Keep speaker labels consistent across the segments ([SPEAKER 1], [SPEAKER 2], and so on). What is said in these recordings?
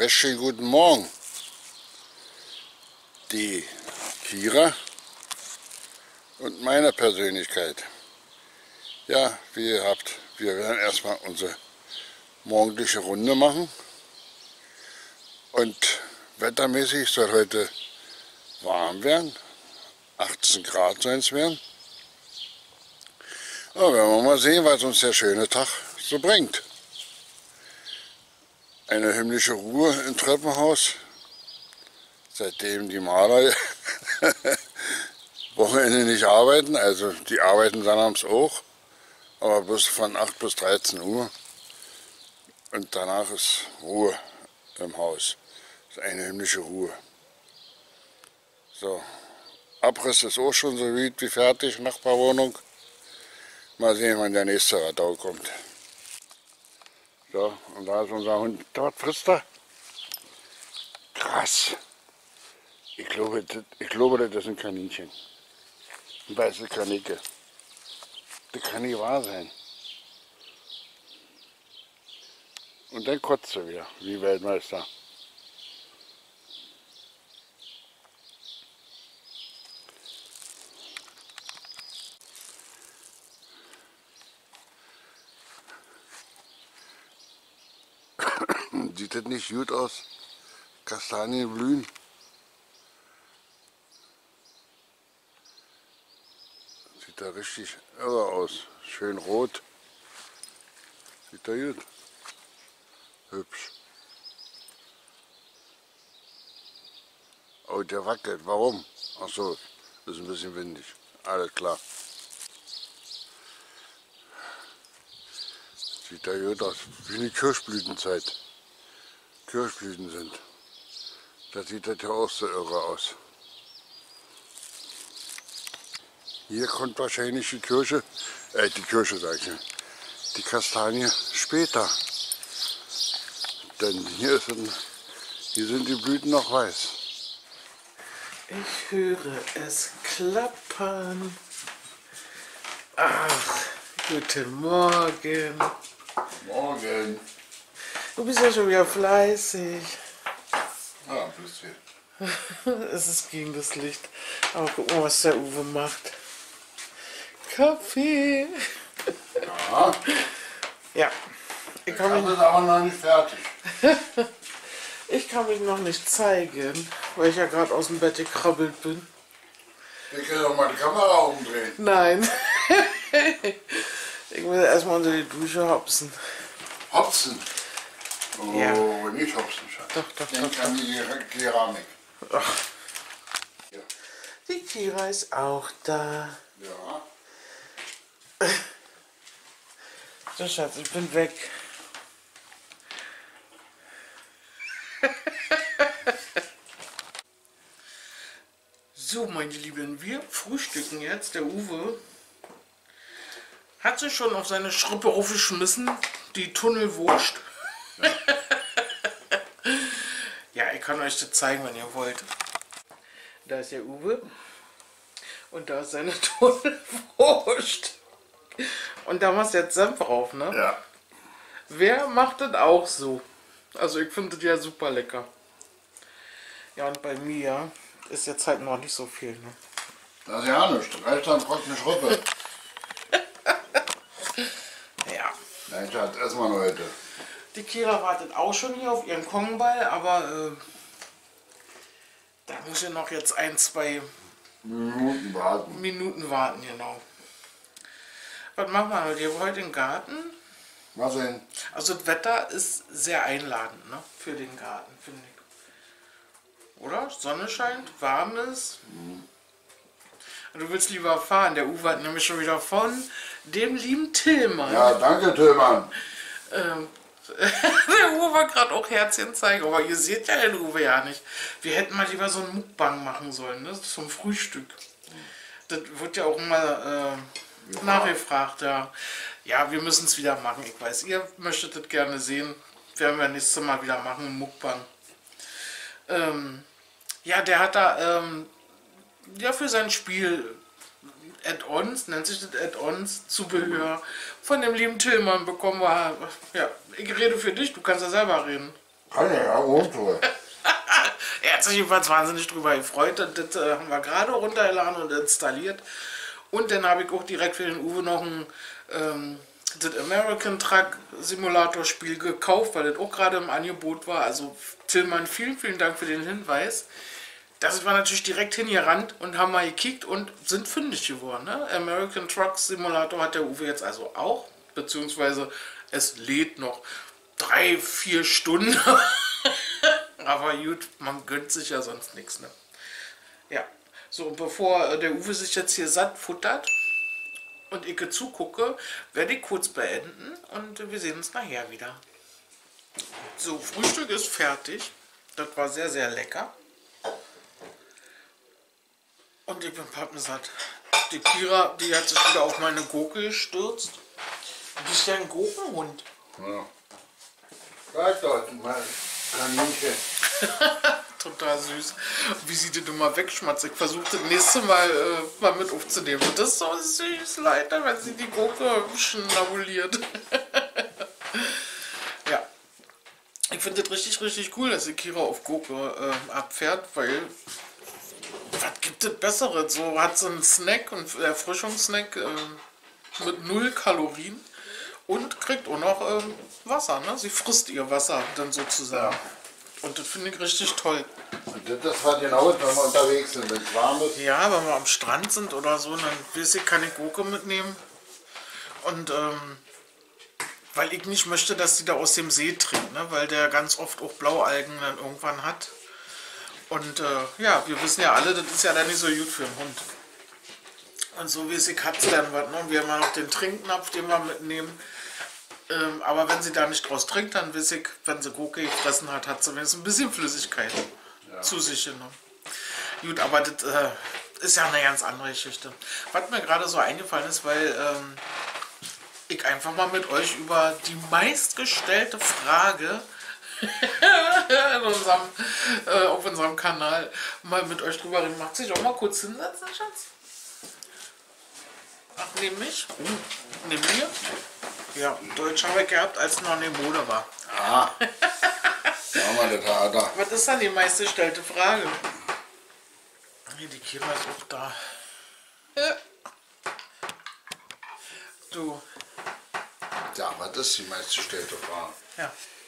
[SPEAKER 1] recht schönen guten Morgen. Die Kira und meine Persönlichkeit. Ja, wie ihr habt, wir werden erstmal unsere morgendliche Runde machen. Und wettermäßig soll heute warm werden. 18 Grad sollen es werden. Aber werden wir mal sehen, was uns der schöne Tag so bringt. Eine himmlische Ruhe im Treppenhaus, seitdem die Maler Wochenende nicht arbeiten, also die arbeiten sonnabends auch, aber bloß von 8 bis 13 Uhr und danach ist Ruhe im Haus, das ist eine himmlische Ruhe. So, Abriss ist auch schon so gut wie fertig, Nachbarwohnung, mal sehen, wann der nächste Radau kommt. So, und da ist unser Hund. Dort frisst er. Krass. Ich glaube, das ist ein Kaninchen. Ein weiße Kanicke. Das kann nicht wahr sein. Und dann kotzt er wieder, wie Weltmeister. Sieht das nicht gut aus? Kastanien blühen. Sieht da richtig irre aus. Schön rot. Sieht da gut. Hübsch. Oh, der wackelt. Warum? Ach so, ist ein bisschen windig. Alles klar. Sieht da gut aus. Wie eine Kirschblütenzeit. Kirschblüten sind. Da sieht das ja auch so irre aus. Hier kommt wahrscheinlich die Kirsche sag ich, die Kastanie später. Denn hier sind die Blüten noch weiß.
[SPEAKER 2] Ich höre es klappern. Ach, guten Morgen.
[SPEAKER 1] Morgen.
[SPEAKER 2] Du bist ja schon wieder fleißig.
[SPEAKER 1] Ja, ein bisschen.
[SPEAKER 2] Es ist gegen das Licht. Aber guck mal, was der Uwe macht. Kaffee.
[SPEAKER 1] Ja,
[SPEAKER 2] Ja. Ich kann,
[SPEAKER 1] das ist aber noch nicht fertig.
[SPEAKER 2] ich kann mich noch nicht zeigen, weil ich ja gerade aus dem Bett gekrabbelt bin.
[SPEAKER 1] Wir können doch mal die Kamera umdrehen.
[SPEAKER 2] Nein. Ich will erstmal unter die Dusche hopsen.
[SPEAKER 1] Hopsen. Oh,
[SPEAKER 2] Ja.
[SPEAKER 1] nicht Hopsen, Schatz.
[SPEAKER 2] Doch.
[SPEAKER 1] Denk an die Keramik.
[SPEAKER 2] Ach,
[SPEAKER 1] Ja.
[SPEAKER 2] die Kira ist auch da.
[SPEAKER 1] Ja.
[SPEAKER 2] So, Schatz, ich bin weg. So, meine Lieben, wir frühstücken jetzt. Der Uwe hat sich schon auf seine Schrippe aufgeschmissen, die Tunnelwurst. Ja, ich kann euch das zeigen, wenn ihr wollt. Da ist der Uwe und da ist seine Tunnelwurst. Und da machst du jetzt Senf drauf, ne?
[SPEAKER 1] Ja.
[SPEAKER 2] Wer macht das auch so? Also ich finde das ja super lecker. Ja, und bei mir ist jetzt halt noch nicht so viel, ne?
[SPEAKER 1] Das ist ja nichts. Reicht dann trockene Schrippe.
[SPEAKER 2] Ja.
[SPEAKER 1] Nein, Schatz, erstmal heute.
[SPEAKER 2] Die Kira wartet auch schon hier auf ihren Kongball, aber da muss ich noch jetzt 1-2
[SPEAKER 1] Minuten warten.
[SPEAKER 2] Minuten warten, genau. Was machen wir heute im Garten?
[SPEAKER 1] Was denn?
[SPEAKER 2] Also das Wetter ist sehr einladend, ne? Für den Garten, finde ich. Oder? Sonne scheint, warm ist. Und du willst lieber fahren. Der Uwe hat nämlich schon wieder von dem lieben Tillmann.
[SPEAKER 1] Ja, danke, Tillmann.
[SPEAKER 2] Der Uwe war gerade auch Herzchen zeigen, aber ihr seht ja den Uwe ja nicht. Wir hätten mal lieber so ein Mukbang machen sollen, ne? Zum Frühstück. Das wird ja auch mal nachgefragt, ja. Ja, wir müssen es wieder machen. Ich weiß, ihr möchtet das gerne sehen. Werden wir nächstes Mal wieder machen, ein Mukbang. Ja, der hat da ja für sein Spiel Add-ons, nennt sich das Add-ons, Zubehör von dem lieben Tillmann bekommen wir. Ja, ich rede für dich, du kannst ja selber reden.
[SPEAKER 1] Kann ja auch so.
[SPEAKER 2] Er hat sich jedenfalls wahnsinnig drüber gefreut. Das haben wir gerade runtergeladen und installiert. Und dann habe ich auch direkt für den Uwe noch ein das American Truck Simulator Spiel gekauft, weil das auch gerade im Angebot war. Also Tillmann, vielen, vielen Dank für den Hinweis. Da sind wir natürlich direkt hingerannt und haben mal gekickt und sind fündig geworden. Ne? American Truck Simulator hat der Uwe jetzt also auch, beziehungsweise es lädt noch 3-4 Stunden. Aber gut, man gönnt sich ja sonst nichts. Ne? Ja, so bevor der Uwe sich jetzt hier satt futtert und ich zugucke, werde ich kurz beenden und wir sehen uns nachher wieder. So, Frühstück ist fertig. Das war sehr, sehr lecker. Und ich bin pappensatt. Die Kira, die hat sich wieder auf meine Gurke gestürzt. Du bist ja ein Gurkenhund.
[SPEAKER 1] Ja. Da dort mal Kaninchen.
[SPEAKER 2] Total süß. Wie sie das immer wegschmatzt. Ich versuche das nächste Mal mal mit aufzunehmen. Das ist so süß, leider, wenn sie die Gurke schnabuliert. Ja. Ich finde das richtig, richtig cool, dass die Kira auf Gurke abfährt, weil was gibt es Besseres? So hat so einen Snack, einen Erfrischungssnack mit 0 Kalorien und kriegt auch noch Wasser. Ne? Sie frisst ihr Wasser dann sozusagen. Und das finde ich richtig toll.
[SPEAKER 1] Und das war genau, wenn wir unterwegs sind, wenn es warm ist.
[SPEAKER 2] Ja, wenn wir am Strand sind oder so, dann weiß ich, kann ich Gurke mitnehmen. Und weil ich nicht möchte, dass die da aus dem See trinkt, ne? Weil der ganz oft auch Blaualgen dann irgendwann hat. Und ja, wir wissen ja alle, das ist ja dann nicht so gut für den Hund. Und so wie sie Katze dann was, ne? Wir haben ja noch den Trinknapf, den wir mitnehmen. Aber wenn sie da nicht draus trinkt, dann weiß ich, wenn sie Gurke gefressen hat, hat sie zumindest ein bisschen Flüssigkeit zu sich genommen. Gut, aber das ist ja eine ganz andere Geschichte. Was mir gerade so eingefallen ist, weil ich einfach mal mit euch über die meistgestellte Frage auf unserem Kanal mal mit euch drüber reden. Macht sich auch mal kurz hinsetzen, Schatz? Ach, neben mich? Neben mir? Ja, Deutsch habe ich gehabt, als noch eine Mode war.
[SPEAKER 1] Ah, da mal das Theater.
[SPEAKER 2] Was ist dann die meistgestellte Frage? Nee, die Kira ist auch da. Du.
[SPEAKER 1] Ja, was ist die meistgestellte Frage?
[SPEAKER 2] Ja.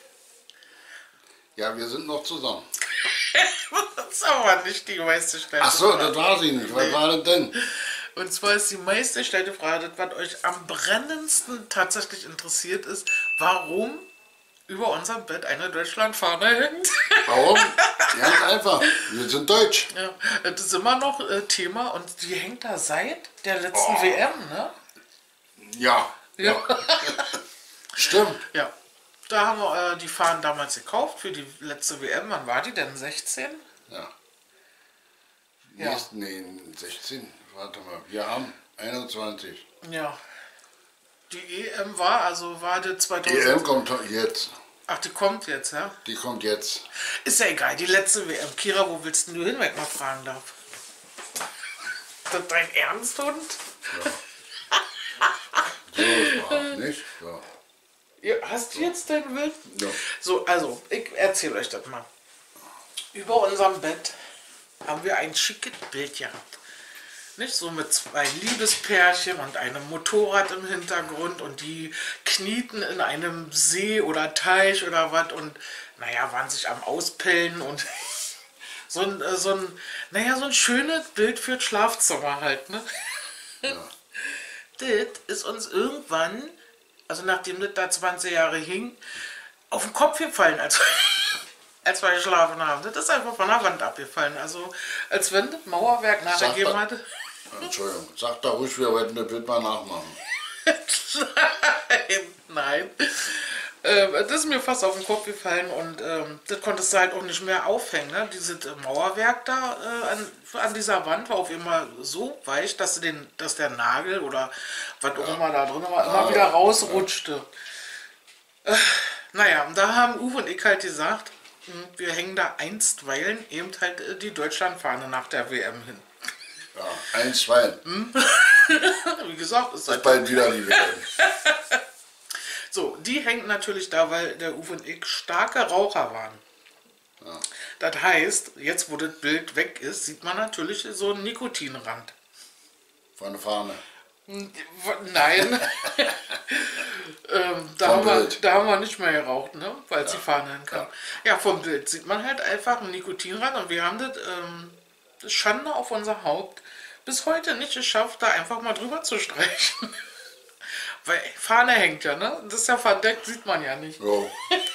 [SPEAKER 1] Ja, wir sind noch zusammen.
[SPEAKER 2] Das ist aber nicht die meistgestellte
[SPEAKER 1] Ach so,
[SPEAKER 2] Frage.
[SPEAKER 1] das war sie nicht. Was war das denn?
[SPEAKER 2] Und zwar ist die meistgestellte Frage, das, was euch am brennendsten tatsächlich interessiert, ist, warum über unserem Bett eine Deutschlandfahne hängt.
[SPEAKER 1] Warum? Ganz einfach. Wir sind deutsch.
[SPEAKER 2] Ja, das ist immer noch Thema und die hängt da seit der letzten WM, ne?
[SPEAKER 1] Ja.
[SPEAKER 2] Ja.
[SPEAKER 1] Stimmt.
[SPEAKER 2] Ja. Da haben wir die Fahnen damals gekauft für die letzte WM. Wann war die denn? 16?
[SPEAKER 1] Ja.
[SPEAKER 2] Ja.
[SPEAKER 1] Nee, 16. Warte mal. Wir haben 21.
[SPEAKER 2] Ja. Die EM war die 2000.
[SPEAKER 1] EM kommt jetzt.
[SPEAKER 2] Ach, die kommt jetzt, ja?
[SPEAKER 1] Die kommt jetzt.
[SPEAKER 2] Ist ja egal, die letzte WM. Kira, wo willst denn du hin, wenn ich mal fragen darf? Ist das dein Ernst, Hund?
[SPEAKER 1] Ja. So ist brav, nicht? So.
[SPEAKER 2] Ja, hast du jetzt deinen Willen?
[SPEAKER 1] Ja.
[SPEAKER 2] So, also, ich erzähle euch das mal. Über unserem Bett haben wir ein schickes Bild gehabt. Nicht so mit 2 Liebespärchen und einem Motorrad im Hintergrund und die knieten in einem See oder Teich oder was und naja, waren sich am Auspellen und so ein schönes Bild für das Schlafzimmer halt, ne?
[SPEAKER 1] Ja.
[SPEAKER 2] Das ist uns irgendwann, also nachdem das da 20 Jahre hing, auf den Kopf gefallen, als wir geschlafen haben. Das ist einfach von der Wand abgefallen. Also als wenn das Mauerwerk nachgegeben hatte.
[SPEAKER 1] Entschuldigung, sag da ruhig, wir wollten das Bild mal nachmachen.
[SPEAKER 2] Nein. Das ist mir fast auf den Kopf gefallen und das konntest du halt auch nicht mehr aufhängen. Ne? Dieses Mauerwerk da an dieser Wand war auf immer so weich, dass der Nagel oder was auch immer da drin war, immer wieder rausrutschte. Naja, und da haben Uwe und ich halt gesagt, wir hängen da einstweilen eben halt die Deutschlandfahne nach der WM hin.
[SPEAKER 1] Ja, einstweilen.
[SPEAKER 2] Wie gesagt, ist
[SPEAKER 1] Ist bald wieder die WM.
[SPEAKER 2] So, die hängt natürlich da, weil der Uwe und ich starke Raucher waren.
[SPEAKER 1] Ja.
[SPEAKER 2] Das heißt, jetzt wo das Bild weg ist, sieht man natürlich so einen Nikotinrand.
[SPEAKER 1] Von der Fahne.
[SPEAKER 2] Nein. Da
[SPEAKER 1] Vom
[SPEAKER 2] haben, wir,
[SPEAKER 1] Bild.
[SPEAKER 2] da haben wir nicht mehr geraucht, ne? Weil die Fahne hinkam.
[SPEAKER 1] Ja.
[SPEAKER 2] Ja, vom Bild sieht man halt einfach einen Nikotinrand und wir haben das Schande auf unser Haupt bis heute nicht geschafft, da einfach mal drüber zu streichen. Weil Fahne hängt ja, ne? Das ist ja verdeckt, sieht man ja nicht.
[SPEAKER 1] Jo.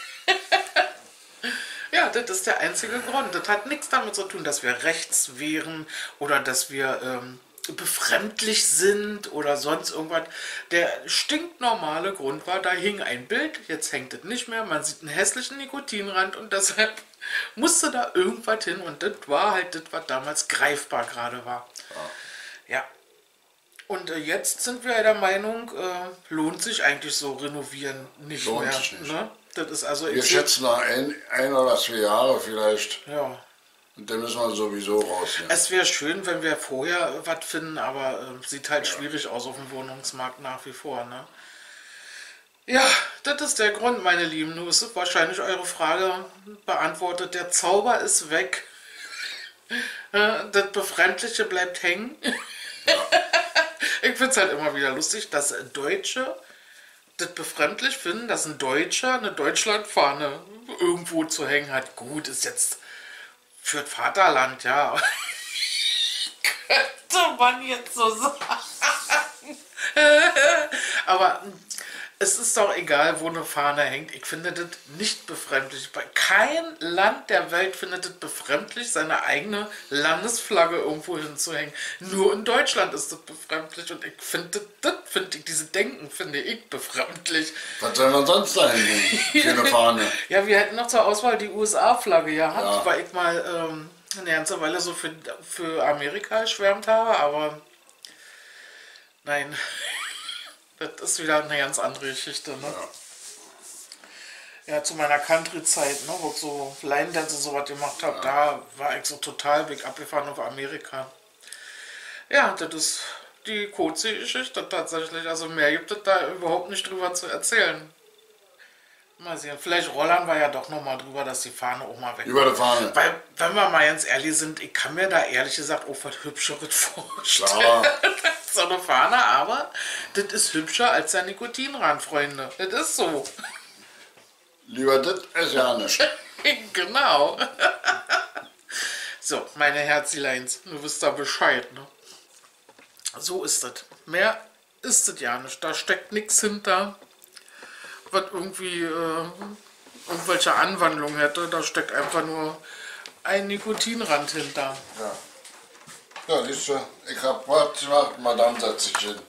[SPEAKER 2] Ja, das ist der einzige Grund. Das hat nichts damit zu tun, dass wir rechts wären oder dass wir befremdlich sind oder sonst irgendwas. Der stinknormale Grund war, da hing ein Bild, jetzt hängt es nicht mehr, man sieht einen hässlichen Nikotinrand und deshalb musste da irgendwas hin und das war halt das, was damals greifbar gerade war. Ja. Und jetzt sind wir der Meinung, lohnt sich eigentlich so renovieren nicht
[SPEAKER 1] Lohnt
[SPEAKER 2] mehr.
[SPEAKER 1] sich nicht.
[SPEAKER 2] Ne? Das ist also
[SPEAKER 1] Wir schätzen nach ein oder 2 Jahre vielleicht.
[SPEAKER 2] ja.
[SPEAKER 1] Und dann müssen wir sowieso raus. Ja.
[SPEAKER 2] Es wäre schön, wenn wir vorher was finden, aber sieht halt schwierig aus auf dem Wohnungsmarkt nach wie vor. Ne? Ja, das ist der Grund, meine Lieben. Nun ist wahrscheinlich eure Frage beantwortet. Der Zauber ist weg. Das Befremdliche bleibt hängen. Ich finde es halt immer wieder lustig, dass Deutsche das befremdlich finden, dass ein Deutscher eine Deutschlandfahne irgendwo zu hängen hat. Gut, ist jetzt für das Vaterland, ja. Könnte man jetzt so sagen. Aber es ist doch egal, wo eine Fahne hängt. Ich finde das nicht befremdlich. Bei kein Land der Welt findet es befremdlich, seine eigene Landesflagge irgendwo hinzuhängen. Nur in Deutschland ist das befremdlich und ich finde diese Denken finde ich befremdlich.
[SPEAKER 1] Was soll man sonst da hängen für eine Fahne?
[SPEAKER 2] Ja, wir hätten noch zur Auswahl die USA-Flagge gehabt,
[SPEAKER 1] Ja.
[SPEAKER 2] weil ich mal eine ganze Weile so für Amerika geschwärmt habe, aber nein. Das ist wieder eine ganz andere Geschichte, ne? Ja, zu meiner Country-Zeit, ne, wo ich so Line-Dance und sowas gemacht habe, da war ich so total big abgefahren auf Amerika. Ja, das ist die Cozy-Geschichte tatsächlich. Also mehr gibt es da überhaupt nicht drüber zu erzählen. Mal sehen, vielleicht rollern wir ja doch nochmal drüber, dass die Fahne auch mal weg ist.
[SPEAKER 1] Über der Fahne.
[SPEAKER 2] Weil, wenn wir mal ganz ehrlich sind, ich kann mir da ehrlich gesagt auch was Hübscheres vorstellen.
[SPEAKER 1] Klar.
[SPEAKER 2] So eine Fahne, aber das ist hübscher als der Nikotinrand, Freunde. Das ist so.
[SPEAKER 1] Lieber das als ja nicht.
[SPEAKER 2] Genau. So, meine Herzileins, du wisst da Bescheid, ne? So ist das. Mehr ist das ja nicht. Da steckt nichts hinter, was irgendwie irgendwelche Anwandlung hätte. Da steckt einfach nur ein Nikotinrand hinter.
[SPEAKER 1] Ja. Ja, siehst du, ich hab was gemacht, Madame setzt sich hin.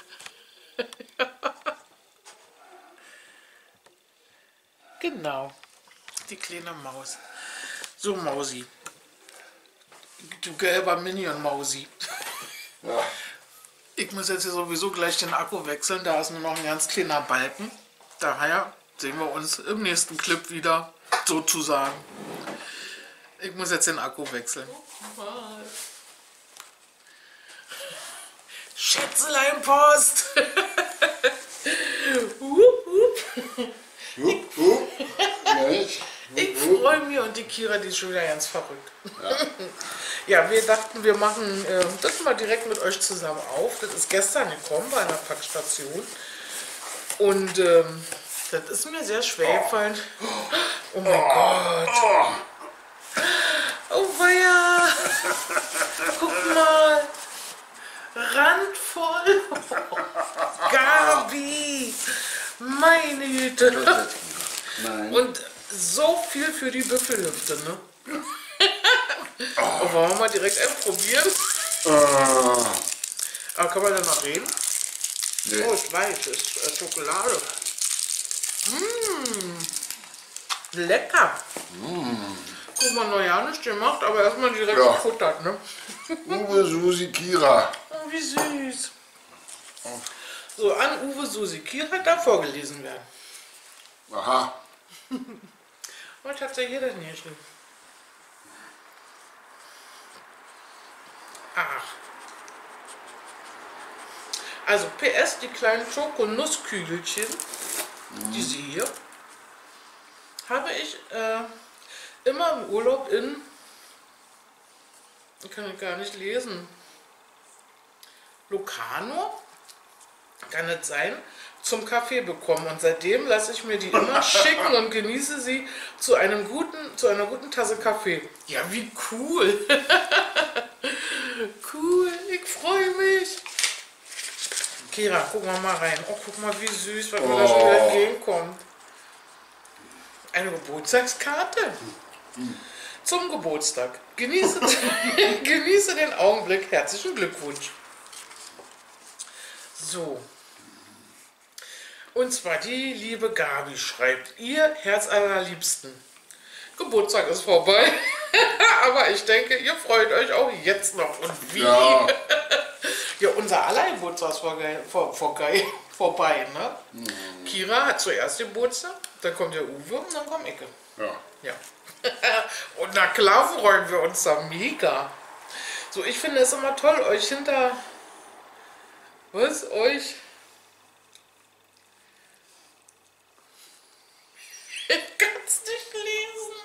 [SPEAKER 2] Genau. Die kleine Maus. So, Mausi. Du gelber Minion-Mausi.
[SPEAKER 1] Ja.
[SPEAKER 2] Ich muss jetzt hier sowieso gleich den Akku wechseln. Da ist nur noch ein ganz kleiner Balken. Daher sehen wir uns im nächsten Clip wieder, sozusagen. Ich muss jetzt den Akku wechseln. Schätzelein-Post!
[SPEAKER 1] Ja, nicht?
[SPEAKER 2] Ich freue mich und die Kira, die ist schon wieder ganz verrückt. Ja, wir dachten, wir machen das mal direkt mit euch zusammen auf. Das ist gestern gekommen bei einer Packstation. Und das ist mir sehr schwer gefallen. Oh mein Gott. Oh weia. Guck mal. Randvoll. Gabi. Meine Güte.
[SPEAKER 1] Nein.
[SPEAKER 2] Und so viel für die Büffelhüfte, ne? Oh, wollen wir mal direkt probieren? Aber kann man da noch reden?
[SPEAKER 1] Nee.
[SPEAKER 2] Oh, ich weiß, es ist Schokolade. Lecker. Guck mal, noch ja nicht gemacht, aber erstmal direkt
[SPEAKER 1] Ja.
[SPEAKER 2] gefuttert, ne?
[SPEAKER 1] Uwe, Susi, Kira.
[SPEAKER 2] Oh, wie süß. So, an Uwe Susi Kira darf vorgelesen werden.
[SPEAKER 1] Aha.
[SPEAKER 2] Was hat der hier denn hier geschrieben? Ach. Also PS, die kleinen Schokonusskügelchen Diese hier habe ich immer im Urlaub in, kann ich gar nicht lesen, Locarno, kann es sein, zum Kaffee bekommen. Und seitdem lasse ich mir die immer schicken und genieße sie zu einer guten Tasse Kaffee. Ja, wie cool. Cool, ich freue mich. Kira, guck mal rein. Oh, guck mal, wie süß, was mir da schon wieder entgegenkommt. Eine Geburtstagskarte. Zum Geburtstag. Genieße, genieße den Augenblick. Herzlichen Glückwunsch. So. Und zwar die liebe Gabi schreibt, ihr Herz allerliebsten. Geburtstag ist vorbei. Aber ich denke, ihr freut euch auch jetzt noch. Und wie?
[SPEAKER 1] Ja.
[SPEAKER 2] Ja, unser aller Geburtstag ist vorbei, ne? Kira hat zuerst Geburtstag, dann kommt der Uwe und dann kommt Icke.
[SPEAKER 1] Ja.
[SPEAKER 2] Ja. Und na klar freuen wir uns da mega. So, ich finde es immer toll, euch hinter... Was? Euch... Ich kann es nicht lesen.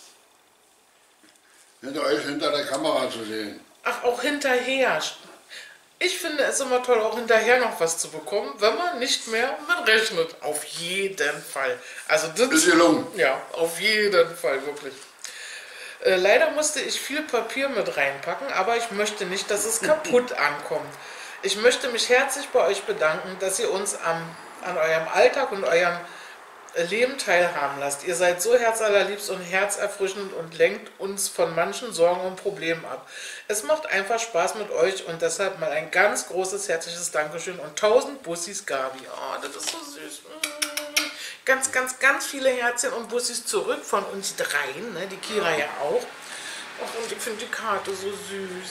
[SPEAKER 1] Hinter euch, hinter der Kamera zu sehen.
[SPEAKER 2] Ach, auch hinterher. Ich finde es immer toll, auch hinterher noch was zu bekommen, wenn man nicht mehr mit rechnet. Auf jeden Fall. Also das
[SPEAKER 1] Ist gelungen.
[SPEAKER 2] Ja, auf jeden Fall, wirklich. Leider musste ich viel Papier mit reinpacken, aber ich möchte nicht, dass es kaputt ankommt. Ich möchte mich herzlich bei euch bedanken, dass ihr uns an eurem Alltag und eurem Leben teilhaben lasst. Ihr seid so herzallerliebst und herzerfrischend und lenkt uns von manchen Sorgen und Problemen ab. Es macht einfach Spaß mit euch und deshalb mal ein ganz großes herzliches Dankeschön und 1000 Bussis Gabi. Oh, das ist so süß. Ganz, ganz, ganz viele Herzchen und Bussis zurück von uns dreien, ne? Die Kira ja auch. Och, und ich finde die Karte so süß.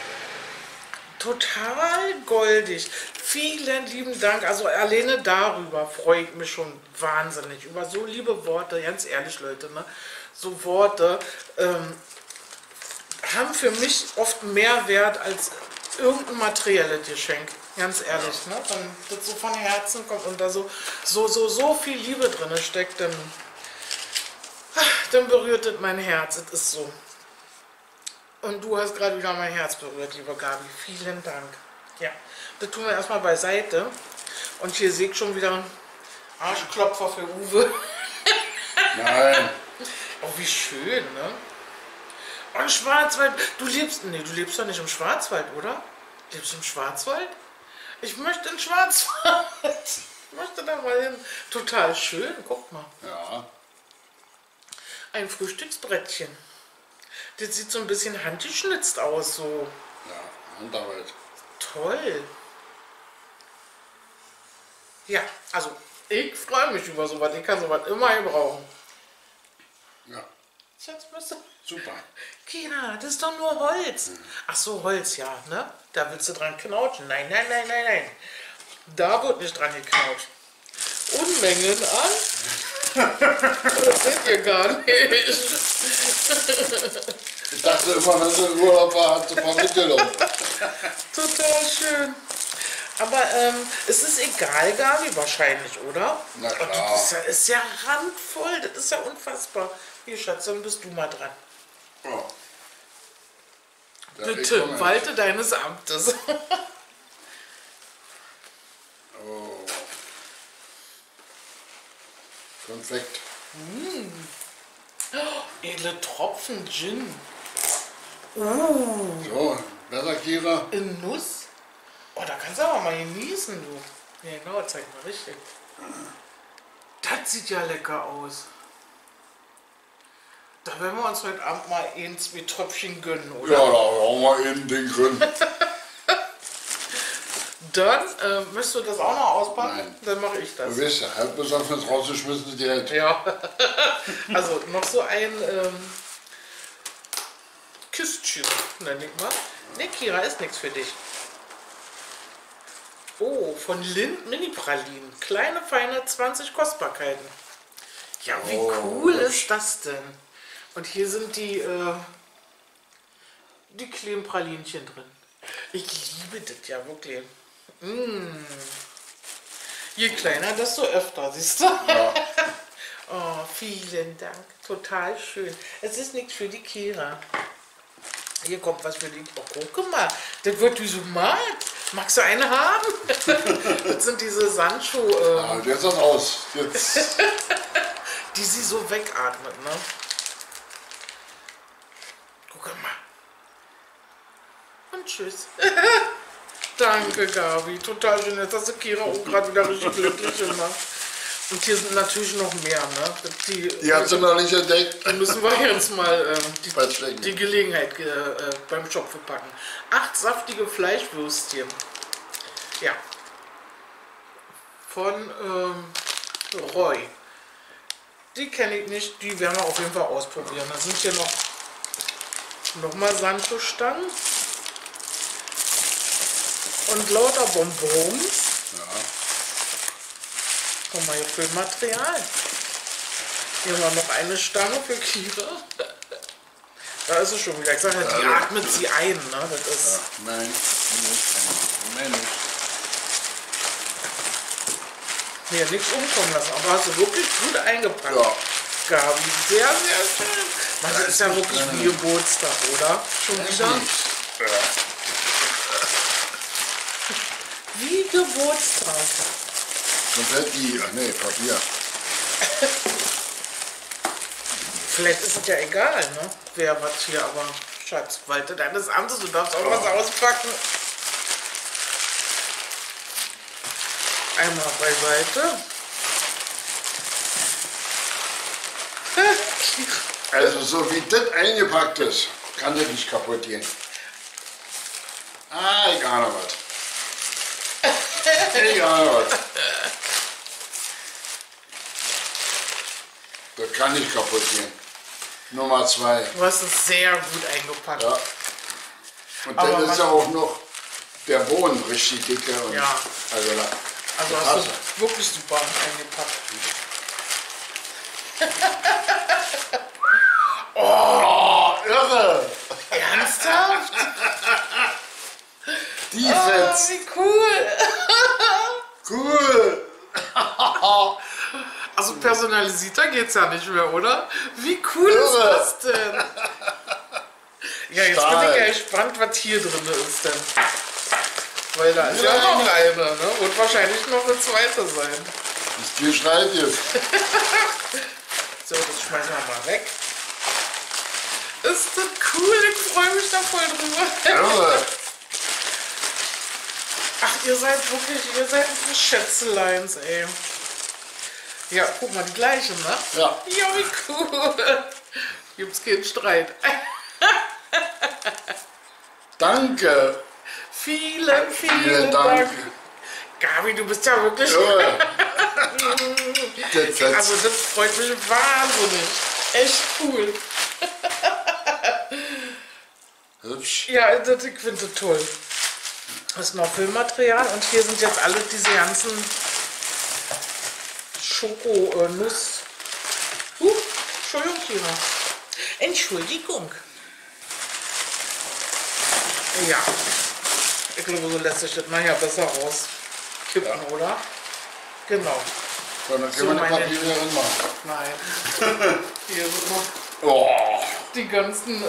[SPEAKER 2] Total goldig. Vielen lieben Dank. Also alleine darüber freue ich mich schon wahnsinnig. Über so liebe Worte, ganz ehrlich Leute, ne? So Worte haben für mich oft mehr Wert als irgendein materielles Geschenk. Ganz ehrlich, ne? Wenn das so von Herzen kommt und da so viel Liebe drin steckt, dann berührt das mein Herz. Das ist so. Und du hast gerade wieder mein Herz berührt, liebe Gabi. Vielen Dank. Ja, das tun wir erstmal beiseite. Und hier sehe ich schon wieder einen Arschklopfer für Uwe.
[SPEAKER 1] Nein.
[SPEAKER 2] Oh, wie schön, ne? Und Schwarzwald. Du lebst doch nicht im Schwarzwald, oder? Lebst du im Schwarzwald? Ich möchte in Schwarzwald. Ich möchte da mal hin. Total schön, guck mal.
[SPEAKER 1] Ja.
[SPEAKER 2] Ein Frühstücksbrettchen. Das sieht so ein bisschen handgeschnitzt aus, so.
[SPEAKER 1] Ja, Handarbeit.
[SPEAKER 2] Toll. Ja, also ich freue mich über sowas. Ich kann sowas immer gebrauchen.
[SPEAKER 1] Ja.
[SPEAKER 2] Schatz, bist du...
[SPEAKER 1] Super.
[SPEAKER 2] Kira, das ist doch nur Holz. Ach so, Holz, ja, ne? Da willst du dran knautschen. Nein, nein, nein, nein, nein. Da wird nicht dran geknautscht. Unmengen an. Das seht ihr gar nicht.
[SPEAKER 1] Ich dachte immer, wenn sie im Urlaub war, hat sie ein paar mitgenommen.
[SPEAKER 2] Total schön. Aber es ist egal, Gabi, wahrscheinlich, oder?
[SPEAKER 1] Na klar.
[SPEAKER 2] Das ist ja randvoll, das ist ja unfassbar. Hier, Schatz, dann bist du mal dran.
[SPEAKER 1] Oh.
[SPEAKER 2] Bitte, walte deines Amtes.
[SPEAKER 1] Oh. Konfekt.
[SPEAKER 2] Oh, edle Tropfen Gin.
[SPEAKER 1] So, besser, Kira?
[SPEAKER 2] In Nuss. Oh, da kannst du aber mal genießen, du. Ja, genau, zeig mal richtig. Das sieht ja lecker aus. Da werden wir uns heute Abend mal ein, zwei Tröpfchen gönnen, oder?
[SPEAKER 1] Ja, da haben wir eben den drin.
[SPEAKER 2] Dann, möchtest du das auch noch auspacken?
[SPEAKER 1] Nein.
[SPEAKER 2] Dann mache ich das.
[SPEAKER 1] Du weißt ja, halb besoffen rausgeschmissen Geld.
[SPEAKER 2] Ja. Also noch so ein Küstchen, nenne ich mal. Ne, Kira, ist nichts für dich. Oh, von Lind Mini-Pralinen. Kleine, feine 20 Kostbarkeiten. Ja, wie cool ist das denn? Und hier sind die kleinen Pralinchen drin. Ich liebe das ja wirklich. Je kleiner, desto öfter, siehst du?
[SPEAKER 1] Ja.
[SPEAKER 2] Oh, vielen Dank. Total schön. Es ist nichts für die Kira. Hier kommt was für die. Oh, guck mal. Das wird wie so matt. Magst du eine haben? Das sind diese Sandschuhe,
[SPEAKER 1] Ja, jetzt das aus. Jetzt.
[SPEAKER 2] die sie so wegatmet, ne? Guck mal. Und tschüss. Danke, Gabi. Total schön. Jetzt hast du Kira auch gerade wieder richtig glücklich gemacht. Und hier sind natürlich noch mehr, ne?
[SPEAKER 1] Die hat sie noch nicht entdeckt.
[SPEAKER 2] Die müssen wir jetzt mal
[SPEAKER 1] Verstecken.
[SPEAKER 2] die Gelegenheit beim Shop verpacken. 8 saftige Fleischwürstchen. Ja. Von Roy. Die kenne ich nicht, die werden wir auf jeden Fall ausprobieren. Da sind hier noch mal Sancho-Stangen. Und lauter Bonbons.
[SPEAKER 1] Ja.
[SPEAKER 2] Guck mal, hier für Material. Hier haben wir noch eine Stange für Kira. Da ist es schon wieder. Ich sage ja, die atmet sie ein. Ne? Das ist
[SPEAKER 1] Ja, Mensch.
[SPEAKER 2] hier nichts umkommen lassen. Aber hast du wirklich gut eingepackt.
[SPEAKER 1] Ja.
[SPEAKER 2] Gabi, sehr, sehr schön. Man, das ist ja wirklich wie Geburtstag, oder? Schon wieder?
[SPEAKER 1] Ja.
[SPEAKER 2] Wie Geburtstag.
[SPEAKER 1] Konfetti, ach nee, Papier.
[SPEAKER 2] Vielleicht ist es ja egal, ne? Wer was hier, aber Schatz, walte deines Amtes, du darfst auch was auspacken. Einmal beiseite.
[SPEAKER 1] Also so wie das eingepackt ist, kann das nicht kaputt gehen. Ah, ich ahne was. Ich ahne was. Das kann nicht kaputt gehen. Nummer 2.
[SPEAKER 2] Du hast es sehr gut eingepackt.
[SPEAKER 1] Ja. Und
[SPEAKER 2] Aber
[SPEAKER 1] dann ist
[SPEAKER 2] was-
[SPEAKER 1] ja auch noch der Boden richtig dicke. Und
[SPEAKER 2] Ja.
[SPEAKER 1] Also,
[SPEAKER 2] Also
[SPEAKER 1] das
[SPEAKER 2] hast
[SPEAKER 1] hast
[SPEAKER 2] du wirklich super eingepackt.
[SPEAKER 1] Oh, irre!
[SPEAKER 2] Ernsthaft?
[SPEAKER 1] Die
[SPEAKER 2] Oh,
[SPEAKER 1] Fetz.
[SPEAKER 2] wie cool.
[SPEAKER 1] Cool!
[SPEAKER 2] Also personalisierter geht's ja nicht mehr, oder? Wie cool ist
[SPEAKER 1] Irre.
[SPEAKER 2] das denn? Ja, jetzt bin
[SPEAKER 1] Stahl.
[SPEAKER 2] ich ja gespannt, was hier drin ist denn. Weil da ist ja
[SPEAKER 1] Ja.
[SPEAKER 2] noch eine, ne? Und wahrscheinlich noch eine zweite sein.
[SPEAKER 1] Das Tier schreit jetzt.
[SPEAKER 2] So, das schmeißen wir mal weg. Ist das cool? Ich freue mich da voll drüber.
[SPEAKER 1] Irre!
[SPEAKER 2] Ach, ihr seid wirklich Schätzeleins, ey. Ja, guck mal, die gleiche, ne?
[SPEAKER 1] Ja.
[SPEAKER 2] Ja, wie cool. Gibt's keinen Streit.
[SPEAKER 1] Danke!
[SPEAKER 2] Vielen, vielen
[SPEAKER 1] Vielen
[SPEAKER 2] Dank.
[SPEAKER 1] Dank.
[SPEAKER 2] Gabi, du bist ja wirklich...
[SPEAKER 1] Irre! Das
[SPEAKER 2] Also das freut mich wahnsinnig. Echt cool.
[SPEAKER 1] hübsch.
[SPEAKER 2] Ja, ich finde das toll. Das ist noch Füllmaterial und hier sind jetzt alle diese ganzen Schoko-Nuss. Entschuldigung, Kira. Entschuldigung. Ja. Ich glaube, so lässt sich das nachher besser rauskippen,
[SPEAKER 1] Ja.
[SPEAKER 2] oder? Genau.
[SPEAKER 1] So, dann
[SPEAKER 2] So,
[SPEAKER 1] können wir die
[SPEAKER 2] meine-
[SPEAKER 1] Papiere drin machen.
[SPEAKER 2] Nein. Hier sind noch
[SPEAKER 1] Oh!
[SPEAKER 2] die ganzen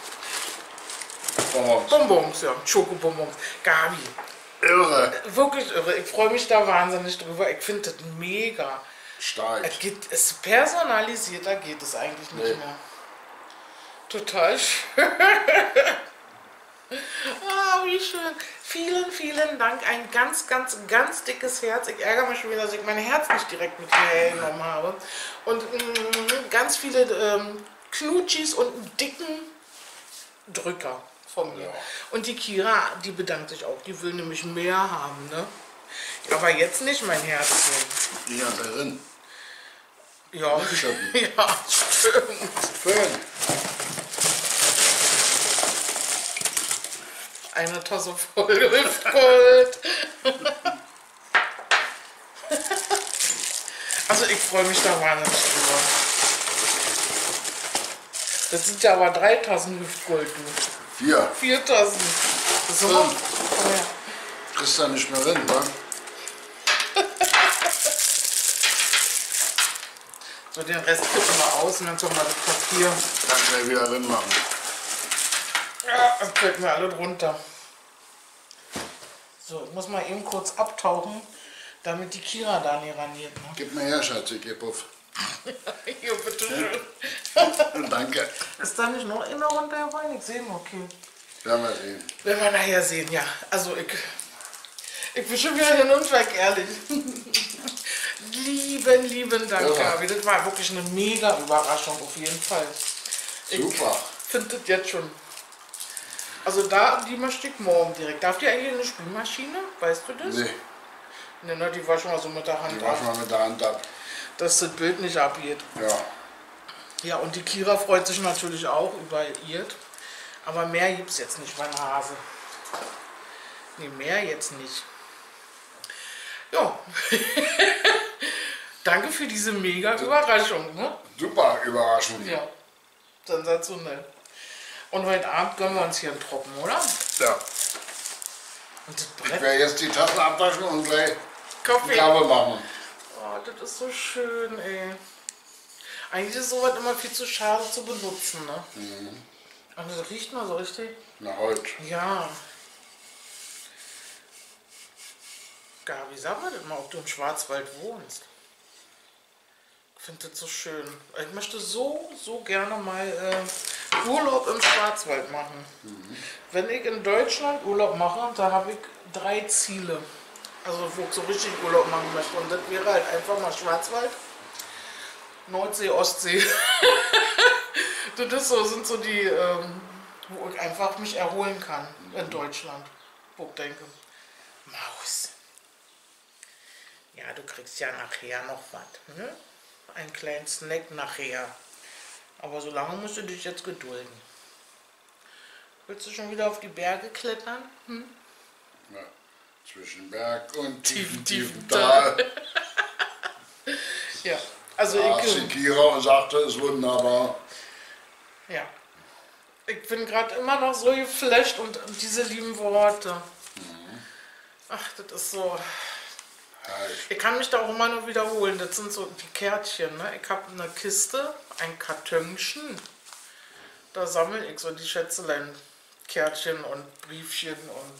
[SPEAKER 1] Oh,
[SPEAKER 2] Bonbons, ja. Schokobonbons. Gabi.
[SPEAKER 1] irre!
[SPEAKER 2] Wirklich irre. Ich freue mich da wahnsinnig drüber. Ich finde das mega.
[SPEAKER 1] Stark.
[SPEAKER 2] Es personalisierter geht es eigentlich nicht
[SPEAKER 1] Nee.
[SPEAKER 2] mehr. Total schön. Ah, wie schön. Vielen, vielen Dank. Ein ganz, ganz, ganz dickes Herz. Ich ärgere mich schon wieder, dass ich mein Herz nicht direkt mit hierher genommen habe. Und ganz viele Knutschis und einen dicken Drücker von mir.
[SPEAKER 1] Ja.
[SPEAKER 2] Und die Kira, die bedankt sich auch. Die will nämlich mehr haben, ne? Aber jetzt nicht mein Herzchen.
[SPEAKER 1] Ja, darin.
[SPEAKER 2] Ja,
[SPEAKER 1] Stimmt.
[SPEAKER 2] ja, stimmt.
[SPEAKER 1] Schön.
[SPEAKER 2] Eine Tasse voll Hüftgold. Also ich freue mich da wahnsinnig drüber. Das sind ja aber 3 Tassen Hüftgold, du.
[SPEAKER 1] 4.
[SPEAKER 2] 4 Tassen. Das ist aber,
[SPEAKER 1] Kriegst du da nicht mehr rein, wa?
[SPEAKER 2] So, den Rest kippen wir aus und dann können wir das Papier.
[SPEAKER 1] Kann schnell wieder drin machen.
[SPEAKER 2] Ja, das fällt mir alle drunter. So, ich muss mal eben kurz abtauchen, damit die Kira da nicht raniert. Ne?
[SPEAKER 1] Gib mir her, Schatz, ich geb auf.
[SPEAKER 2] Jo, bitteschön.
[SPEAKER 1] Danke.
[SPEAKER 2] Ist da nicht noch einer runtergefallen? Ich sehe ihn, okay.
[SPEAKER 1] Werden wir sehen.
[SPEAKER 2] Werden wir nachher sehen, ja. Also ich bin schon wieder hin und weg, ehrlich. lieben Dank,
[SPEAKER 1] Ja.
[SPEAKER 2] Gabi. Das war wirklich eine mega Überraschung, auf jeden Fall.
[SPEAKER 1] Super.
[SPEAKER 2] Ich finde das jetzt schon. Also da, die möchte ich morgen direkt. Darf die eigentlich eine Spülmaschine? Weißt du das?
[SPEAKER 1] Nee,
[SPEAKER 2] Ne, die waschen wir so mit der Hand
[SPEAKER 1] die waschen
[SPEAKER 2] ab,
[SPEAKER 1] wir mit der Hand ab.
[SPEAKER 2] dass das Bild nicht abgeht.
[SPEAKER 1] Ja.
[SPEAKER 2] Ja, und die Kira freut sich natürlich auch über ihr. Aber mehr gibt es jetzt nicht, mein Hase. Ne, mehr jetzt nicht. Ja. Danke für diese mega Überraschung, ne?
[SPEAKER 1] Super Überraschung.
[SPEAKER 2] Ja. Sensationell. Und heute Abend gönnen wir uns hier einen Tropfen, oder?
[SPEAKER 1] Ja.
[SPEAKER 2] Und das
[SPEAKER 1] Ich
[SPEAKER 2] Brett.
[SPEAKER 1] werde jetzt die Tassen abwaschen und gleich
[SPEAKER 2] Kaffee.
[SPEAKER 1] Kaffee machen.
[SPEAKER 2] Oh, das ist so schön, ey. Eigentlich ist sowas immer viel zu schade zu benutzen, ne?
[SPEAKER 1] Mhm.
[SPEAKER 2] Und das riecht mal so richtig.
[SPEAKER 1] Na, heute.
[SPEAKER 2] Ja. Gabi, sag mal das mal, ob du im Schwarzwald wohnst. Ich finde das so schön. Ich möchte so gerne mal Urlaub im Schwarzwald machen. Wenn ich in Deutschland Urlaub mache, da habe ich 3 Ziele. Also wo ich so richtig Urlaub machen möchte. Und das wäre halt einfach mal Schwarzwald, Nordsee, Ostsee. Das ist so, sind so die, wo ich einfach mich erholen kann in Deutschland. Wo ich denke, Maus. Ja, du kriegst ja nachher noch was. Ne? Einen kleinen Snack nachher. Aber so lange musst du dich jetzt gedulden. Willst du schon wieder auf die Berge klettern? Hm?
[SPEAKER 1] Ja. Zwischen Berg und
[SPEAKER 2] Tiefen
[SPEAKER 1] tiefen
[SPEAKER 2] Tal.
[SPEAKER 1] Tal.
[SPEAKER 2] Ja, also
[SPEAKER 1] Da
[SPEAKER 2] ich,
[SPEAKER 1] ist die Kira und sagte, es ist wunderbar.
[SPEAKER 2] ja. Ich bin gerade immer noch so geflasht und diese lieben Worte. Ach, das ist so.
[SPEAKER 1] Herrlich.
[SPEAKER 2] Ich kann mich da auch immer nur wiederholen. Das sind so die Kärtchen. Ne? Ich habe eine Kiste, ein Kartönchen. Da sammle ich so die Schätzelein, Kärtchen und Briefchen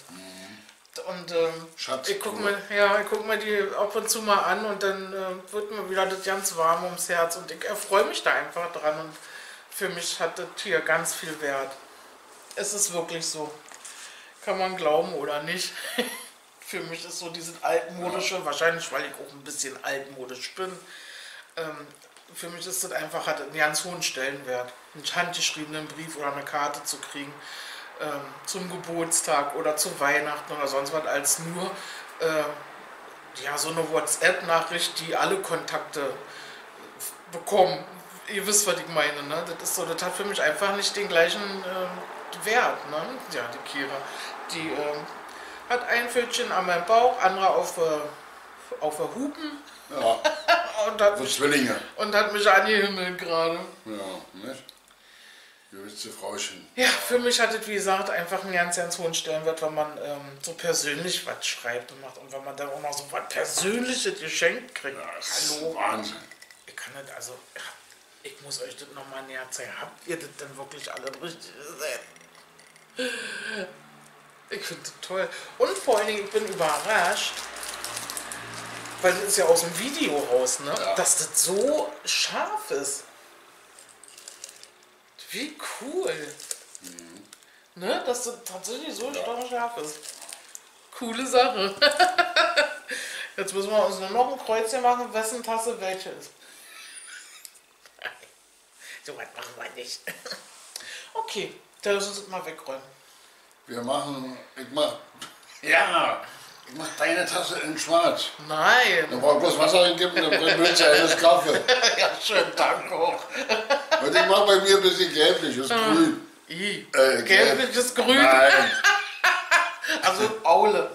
[SPEAKER 2] und ich gucke mir die ab und zu mal an und dann wird mir wieder das ganz warm ums Herz und ich erfreue mich da einfach dran und für mich hat das hier ganz viel Wert. Es ist wirklich so. Kann man glauben oder nicht. Für mich ist so dieses altmodische, wahrscheinlich weil ich auch ein bisschen altmodisch bin, für mich ist das einfach, hat einen ganz hohen Stellenwert, einen handgeschriebenen Brief oder eine Karte zu kriegen zum Geburtstag oder zu Weihnachten oder sonst was, als nur ja, so eine WhatsApp-Nachricht, die alle Kontakte bekommen. Ihr wisst, was ich meine, ne? Das ist so, das hat für mich einfach nicht den gleichen Wert, ne? Ja, die Kira, die hat ein Pfötchen an meinem Bauch, andere auf der Hupen.
[SPEAKER 1] Ja, so Zwillinge.
[SPEAKER 2] Und hat mich angehimmelt gerade.
[SPEAKER 1] Ja, nicht? Gewisse Frauchen.
[SPEAKER 2] Ja, für mich hat es, wie gesagt, einfach einen ganz hohen Stellenwert, wenn man so persönlich was schreibt und macht. Und wenn man dann auch noch so was Persönliches geschenkt kriegt.
[SPEAKER 1] Ja, das ist
[SPEAKER 2] Hallo.
[SPEAKER 1] Wahnsinn.
[SPEAKER 2] Ich kann das, also, ich muss euch das nochmal näher zeigen. Habt ihr das denn wirklich alle richtig gesehen? Ich finde das toll. Und vor allen Dingen, ich bin überrascht, weil das ist ja aus dem Video raus, ne?
[SPEAKER 1] Ja.
[SPEAKER 2] Dass das so scharf ist. Wie cool. Ne? Dass das tatsächlich so scharf ist. Coole Sache. Jetzt müssen wir uns nur noch ein Kreuzchen machen, wessen Tasse welche ist. So was machen wir nicht. Okay, dann lass uns mal wegräumen.
[SPEAKER 1] Wir machen, ich mach deine Tasse in schwarz.
[SPEAKER 2] Nein.
[SPEAKER 1] Dann braucht bloß Wasser hingeben, dann bringt ja alles Kaffee.
[SPEAKER 2] Ja, schön, danke auch.
[SPEAKER 1] Und ich mach bei mir ein bisschen gelblich, ist grün.
[SPEAKER 2] Gelbliches Grün.
[SPEAKER 1] Nein,
[SPEAKER 2] Also Aule.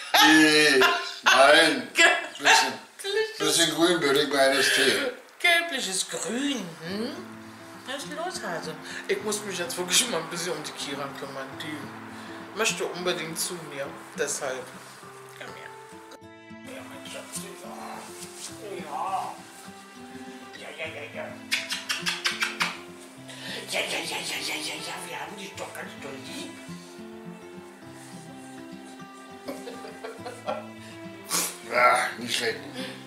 [SPEAKER 1] nein.
[SPEAKER 2] Gelbliches,
[SPEAKER 1] Bisschen grün würde ich bei eines Tee.
[SPEAKER 2] gelbliches Grün. Hm? Was ist los, Hase? Ich muss mich jetzt wirklich mal ein bisschen um die Kira kümmern. Die möchte unbedingt zu mir. Deshalb. Komm her. Ja, mein Schatz. Ja. Ja. wir haben dich doch ganz doll lieb.
[SPEAKER 1] Ja, nicht schlecht.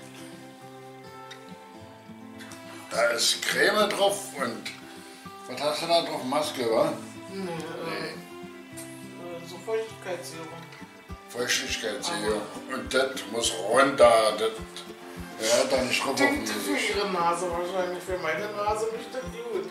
[SPEAKER 1] Da ist Creme drauf und was hast du da drauf? Maske, wa?
[SPEAKER 2] Nee, so Feuchtigkeitsserum.
[SPEAKER 1] Feuchtigkeitsserum. Und das muss runter. Das, ja, dann Schrubber.
[SPEAKER 2] Denkt für ihre Nase wahrscheinlich. Für meine Nase nicht das gut.